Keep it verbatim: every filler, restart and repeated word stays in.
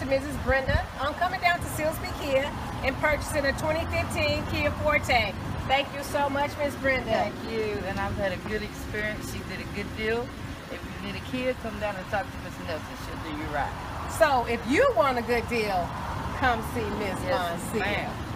Missus Brenda. I'm coming down to Silsbee Kia and purchasing a twenty fifteen Kia Forte. Thank you so much, Miss Brenda. Thank you, and I've had a good experience. She did a good deal. If you need a Kia, come down and talk to Miss Nelson. She'll do you right. So if you want a good deal, come see Miss Yes, Monsieur. ma'am.